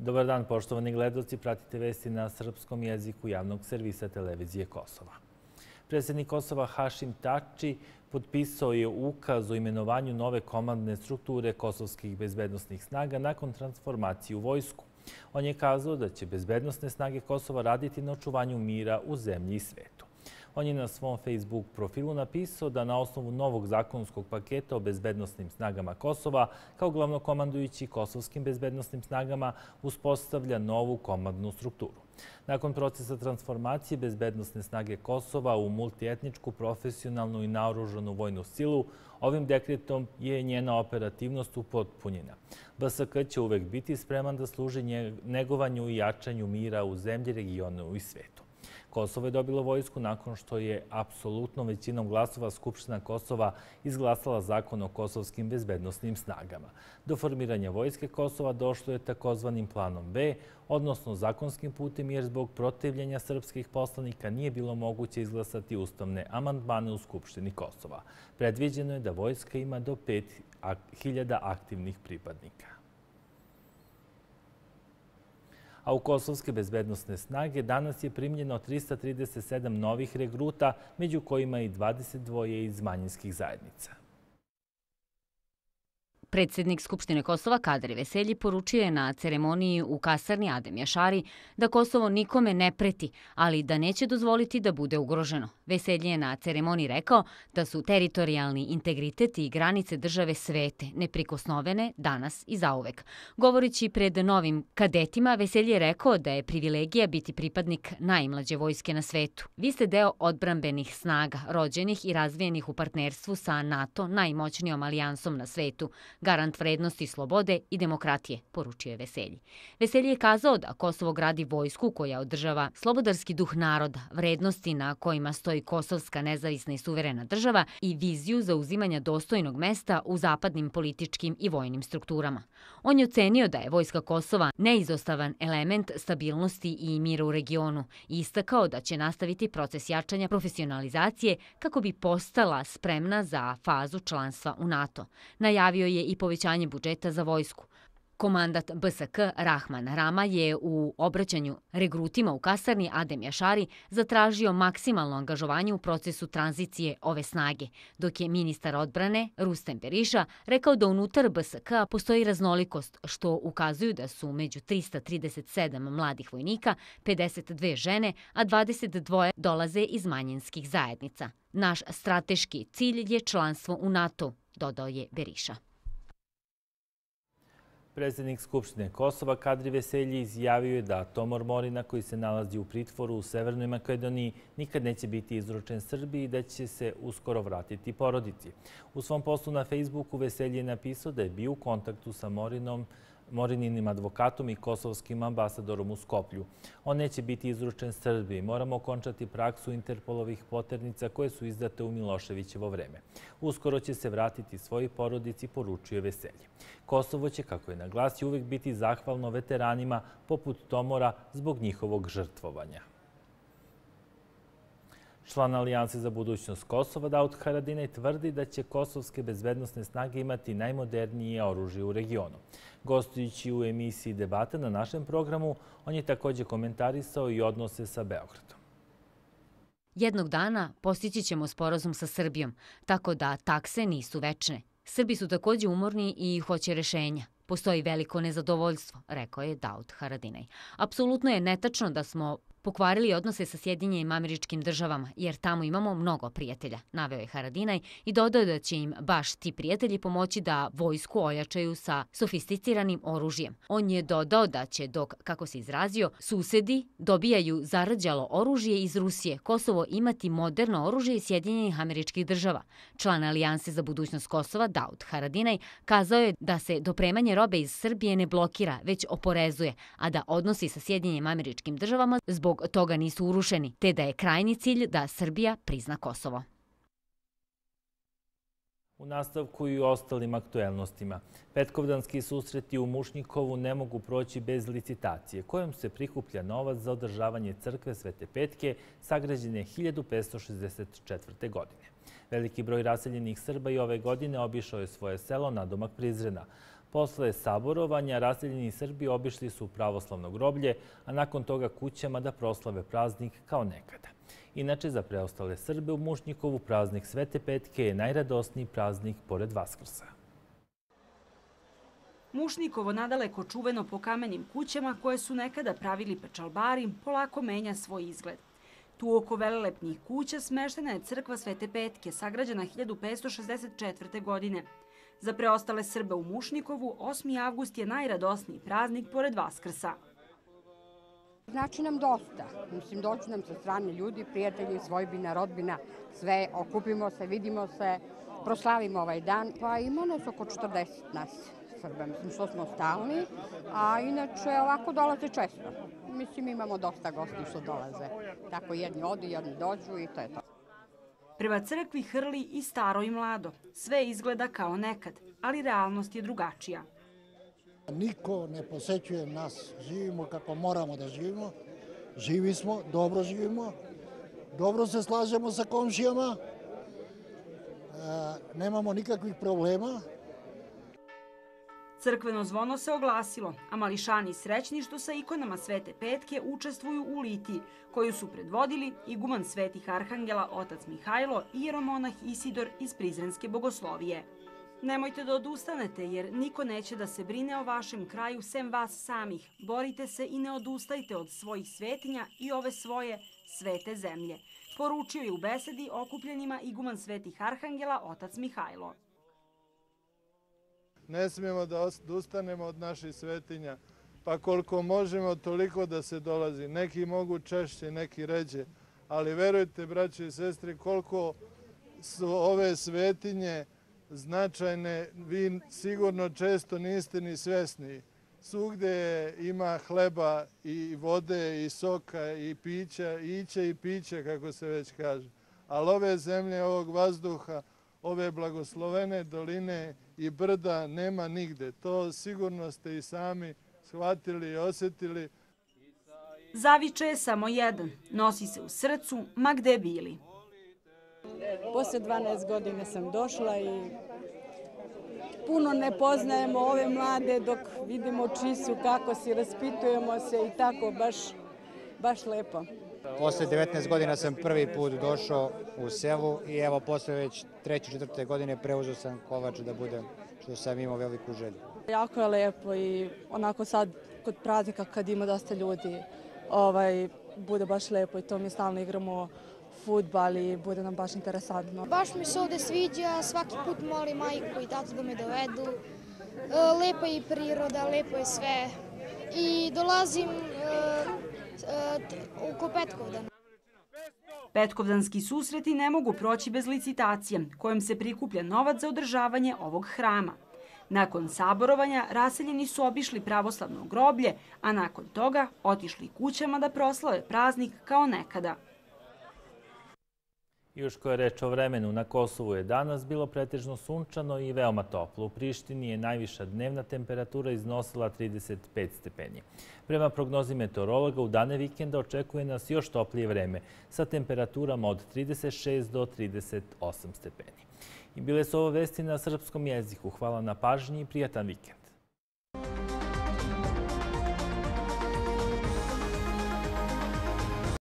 Dobar dan, poštovani gledaoci, pratite vesti na srpskom jeziku javnog servisa televizije Kosova. Predsjednik Kosova Hašim Tači potpisao je ukaz o imenovanju nove komandne strukture kosovskih bezbednosnih snaga nakon transformacije u vojsku. On je kazao da će bezbednosne snage Kosova raditi na očuvanju mira u zemlji i svetu. On je na svom Facebook profilu napisao da na osnovu novog zakonskog paketa o bezbednosnim snagama Kosova, kao glavnokomandujući kosovskim bezbednosnim snagama, uspostavlja novu komandnu strukturu. Nakon procesa transformacije bezbednosne snage Kosova u multietničku, profesionalnu i naoružanu vojnu silu, ovim dekretom je njena operativnost upotpunjena. BSK će uvek biti spreman da služi negovanju i jačanju mira u zemlji, regionu i svetu. Kosovo je dobilo vojsku nakon što je apsolutnom većinom glasova Skupština Kosova izglasala zakon o kosovskim bezbednosnim snagama. Do formiranja vojske Kosova došlo je takozvanim planom B, odnosno zakonskim putem, jer zbog protivljenja srpskih poslanika nije bilo moguće izglasati ustavne amandmane u Skupštini Kosova. Predviđeno je da vojska ima do 5.000 aktivnih pripadnika. A u kosovske bezbednosne snage danas je primljeno 337 novih regruta, među kojima i 22 iz manjinskih zajednica. Predsjednik Skupštine Kosova Kadri Veselji poručio je na ceremoniji u kasarni Adem Jašari da Kosovo nikome ne preti, ali da neće dozvoliti da bude ugroženo. Veselji je na ceremoniji rekao da su teritorijalni integritet i granice države svete, neprikosnovene danas i zauvek. Govorići pred novim kadetima, Veselji je rekao da je privilegija biti pripadnik najmlađe vojske na svetu. Vi ste deo odbrambenih snaga, rođenih i razvijenih u partnerstvu sa NATO, najmoćnijom alijansom na svetu, garant vrednosti, slobode i demokratije, poručio je Veselji. Veselji je kazao da Kosovo gradi vojsku koja održava slobodarski duh naroda, vrednosti na kojima stoji kosovska nezavisna i suverena država i viziju zauzimanja dostojnog mesta u zapadnim političkim i vojnim strukturama. On je ocenio da je vojska Kosova neizostavan element stabilnosti i mira u regionu i istakao da će nastaviti proces jačanja profesionalizacije kako bi postala spremna za fazu članstva u NATO. Najavio je i povećanje budžeta za vojsku. Komandant BSK Rahman Rama je u obraćanju regrutima u kasarni Adem Jašari zatražio maksimalno angažovanje u procesu tranzicije ove snage, dok je ministar odbrane Rustem Periša rekao da unutar BSK postoji raznolikost, što ukazuju da su među 337 mladih vojnika 52 žene, a 22 dolaze iz manjinskih zajednica. Naš strateški cilj je članstvo u NATO, dodao je Beriša. Predsjednik Skupštine Kosova Kadri Veselji izjavio je da Tomor Morina, koji se nalazi u pritvoru u Severnoj Makedoniji, nikad neće biti izručen Srbiji i da će se uskoro vratiti porodici. U svom postu na Facebooku Veselji je napisao da je bio u kontaktu sa Morininim advokatom i kosovskim ambasadorom u Skoplju. On neće biti izručen Srbiji. Moramo okončati praksu Interpolovih poternica koje su izdate u Miloševićevo vreme. Uskoro će se vratiti svojoj porodici, poručuje Veselji. Kosovo će, kako je naglasio, uvijek biti zahvalno veteranima poput Tomora zbog njihovog žrtvovanja. Član Alijanse za budućnost Kosova Daud Haradinaj tvrdi da će kosovske bezbednosne snage imati najmodernije oružje u regionu. Gostujući u emisiji Debata na našem programu, on je također komentarisao i odnose sa Beogradom. Jednog dana postići ćemo sporazum sa Srbijom, tako da takse nisu večne. Srbi su također umorni i hoće rešenja. Postoji veliko nezadovoljstvo, rekao je Daud Haradinaj. Apsolutno je netačno da smo pokvarili odnose sa Sjedinjenim Američkim Državama, jer tamo imamo mnogo prijatelja, naveo je Haradinaj i dodao da će im baš ti prijatelji pomoći da vojsku ojačaju sa sofisticiranim oružjem. On je dodao da će dok, kako se izrazio, susedi dobijaju zarađalo oružje iz Rusije, Kosovo imati moderno oružje iz Sjedinjenih Američkih Država. Član Alijanse za budućnost Kosova Daud Haradinaj kazao je da se dopremanje robe iz Srbije ne blokira, već oporezuje, a da odnosi sa Sjedinjenim Američkim Državama zbog toga nisu urušeni, te da je krajnji cilj da Srbija prizna Kosovo. U nastavku i u ostalim aktuelnostima. Petkovdanski susreti u Mušnjikovu ne mogu proći bez licitacije, kojom se prikuplja novac za održavanje crkve Svete Petke, sagrađene 1564. godine. Veliki broj raseljenih Srba i ove godine obišao je svoje selo nadomak Prizrena. Posle saborovanja raseljeni Srbi obišli su pravoslavno groblje, a nakon toga kućama da proslave praznik kao nekada. Inače, za preostale Srbe u Mušnjikovu praznik Svete Petke je najradosniji praznik pored Vaskrsa. Mušnjikovo, nadaleko čuveno po kamenim kućama koje su nekada pravili pečalbari, polako menja svoj izgled. Tu oko velelepnih kuća smeštena je crkva Svete Petke, sagrađena 1564. godine. Za preostale Srbe u Mušnjikovu, 8. avgust je najradosniji praznik pored Vaskrsa. Znači nam dosta. Mislim, doći nam sa strane ljudi, prijatelji, svojbina, rodbina, sve, okupimo se, vidimo se, proslavimo ovaj dan. Pa ima nas oko 40 nas Srba, mislim što smo stalni, a inače ovako dolaze često. Mislim, imamo dosta gosti što dolaze. Tako jedni odu, jedni dođu i to je to. Prema crkvi hrli i staro i mlado. Sve izgleda kao nekad, ali realnost je drugačija. Niko ne posećuje nas. Živimo kako moramo da živimo. Živi smo, dobro živimo. Dobro se slažemo sa komšijama. Nemamo nikakvih problema. Crkveno zvono se oglasilo, a mališani srećni što sa ikonama Svete Petke učestvuju u litiji, koju su predvodili iguman svetih arhangela otac Mihajlo i jeromonah Isidor iz Prizrenske bogoslovije. Nemojte da odustanete, jer niko neće da se brine o vašem kraju sem vas samih. Borite se i ne odustajte od svojih svetinja i ove svoje svete zemlje, poručio je u besedi okupljenima iguman svetih arhangela otac Mihajlo. Ne smijemo da odustanemo od naših svetinja, pa koliko možemo toliko da se dolazi. Neki mogu češće, neki ređe, ali verujte, braći i sestri, koliko su ove svetinje značajne, vi sigurno često niste ni svesni. Svugde ima hleba i vode i soka i pića, ića i pića, kako se već kaže. Ali ove zemlje, ovog vazduha, ove blagoslovene doline i brda nema nigde. To sigurno ste i sami shvatili i osjetili. Zavičaj je samo jedan, nosi se u srcu, ma gde bili. Posle 12 godina sam došla i puno ne poznajemo ove mlade dok vidimo čiji su, kako si, raspitujemo se i tako, baš lepo. Posle 19 godina sam prvi put došao u selu i evo posle već 3. 4. godine preuzeo sam kovač da budem, što sam imao veliku želju. Jako je lepo i onako sad kod praznika kad ima dosta ljudi bude baš lepo i to mi stalno igramo fudbal i bude nam baš interesantno. Baš mi se ovde sviđa, svaki put molim majku i tatu da me dovedu. Lepa je i priroda, lepo je sve i dolazim oko Petkovdana. Petkovdanski susreti ne mogu proći bez licitacije, kojom se prikuplja novac za održavanje ovog hrama. Nakon saborovanja raseljeni su obišli pravoslavno groblje, a nakon toga otišli kućama da proslave praznik kao nekada. Još koja je reč o vremenu, na Kosovu je danas bilo pretežno sunčano i veoma toplo. U Prištini je najviša dnevna temperatura iznosila 35 stepeni. Prema prognozi meteorologa, u dane vikenda očekuje nas još toplije vreme, sa temperaturama od 36 do 38 stepeni. I bile su ovo vesti na srpskom jeziku. Hvala na pažnji i prijatan vikend.